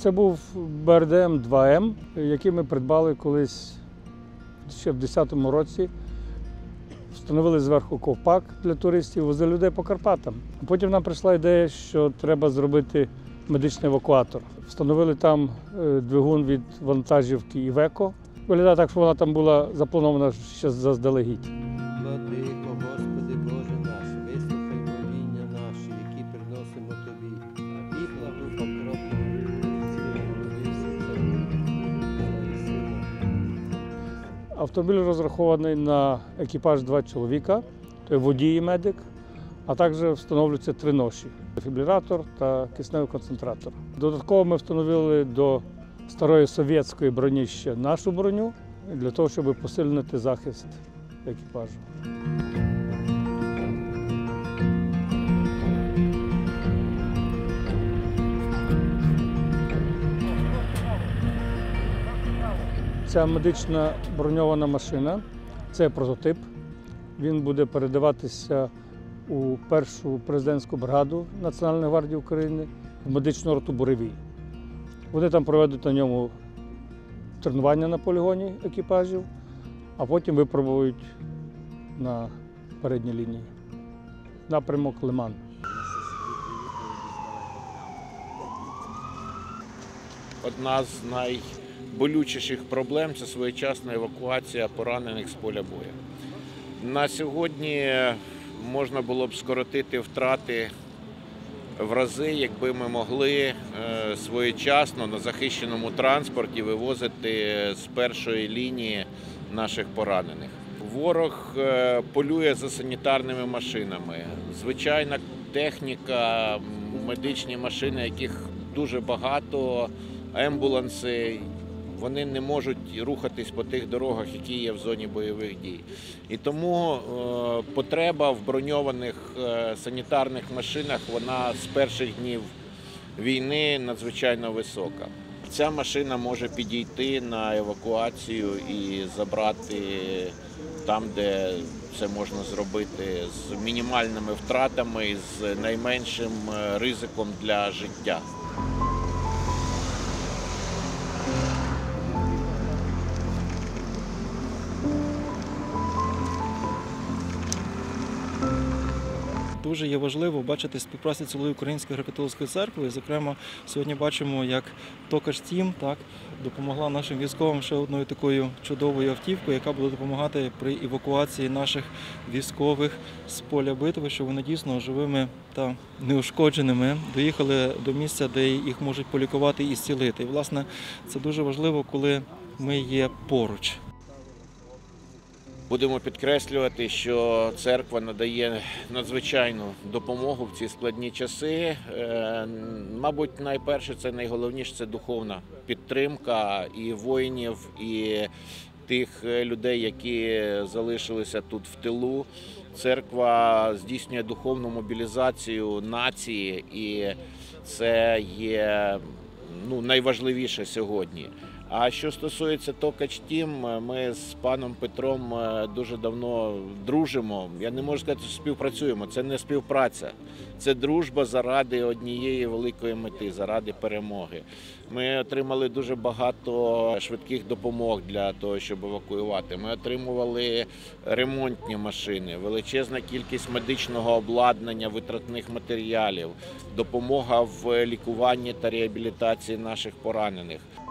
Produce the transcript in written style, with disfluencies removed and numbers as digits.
Це був БРДМ 2М, який ми придбали колись ще в 2010 році. Встановили зверху ковпак для туристів, возили людей по Карпатам. Потім нам прийшла ідея, що треба зробити медичний евакуатор. Встановили там двигун від вантажівки «Івеко». Виглядає так, що вона там була запланована ще заздалегідь. Владико, Господи Боже наш, вислухай моління наші, які приносимо Тобі, і благу покропу Автомобіль розрахований на екіпаж 2 чоловіка, то водій і медик, а також встановлюються 3 ноші – дефібрилятор та кисневий концентратор. Додатково ми встановили до старої совєтської броні ще нашу броню, для того, щоб посилити захист екіпажу. Ця медична броньована машина – це прототип. Він буде передаватися у першу президентську бригаду Національної гвардії України в медичну роту «Буревій». Вони там проведуть на ньому тренування на полігоні екіпажів, а потім випробують на передній лінії. Напрямок Лиман. Одна з найболючіших проблем – це своєчасна евакуація поранених з поля бою. На сьогодні можна було б скоротити втрати в рази, якби ми могли своєчасно на захищеному транспорті вивозити з першої лінії наших поранених. Ворог полює за санітарними машинами. Звичайна техніка, медичні машини, яких дуже багато, амбуланси, вони не можуть рухатись по тих дорогах, які є в зоні бойових дій. І тому потреба в броньованих санітарних машинах, вона з перших днів війни надзвичайно висока. Ця машина може підійти на евакуацію і забрати там, де це можна зробити з мінімальними втратами, з найменшим ризиком для життя. Дуже є важливо бачити співпрацю цілої Української греко-католицької церкви. Зокрема, сьогодні бачимо, як Токаш Тім допомогла нашим військовим ще одною такою чудовою автівкою, яка буде допомагати при евакуації наших військових з поля битви, щоб вони дійсно живими та неушкодженими доїхали до місця, де їх можуть полікувати і зцілити. І, власне, це дуже важливо, коли ми є поруч. Будемо підкреслювати, що церква надає надзвичайну допомогу в ці складні часи. Мабуть, найперше, це найголовніше – це духовна підтримка і воїнів, і тих людей, які залишилися тут в тилу. Церква здійснює духовну мобілізацію нації, і це є найважливіше сьогодні. А що стосується Токаш Тім, ми з паном Петром дуже давно дружимо. Я не можу сказати, що співпрацюємо. Це не співпраця. Це дружба заради однієї великої мети, заради перемоги. Ми отримали дуже багато швидких допомог для того, щоб евакуювати. Ми отримували ремонтні машини, величезна кількість медичного обладнання, витратних матеріалів, допомога в лікуванні та реабілітації наших поранених.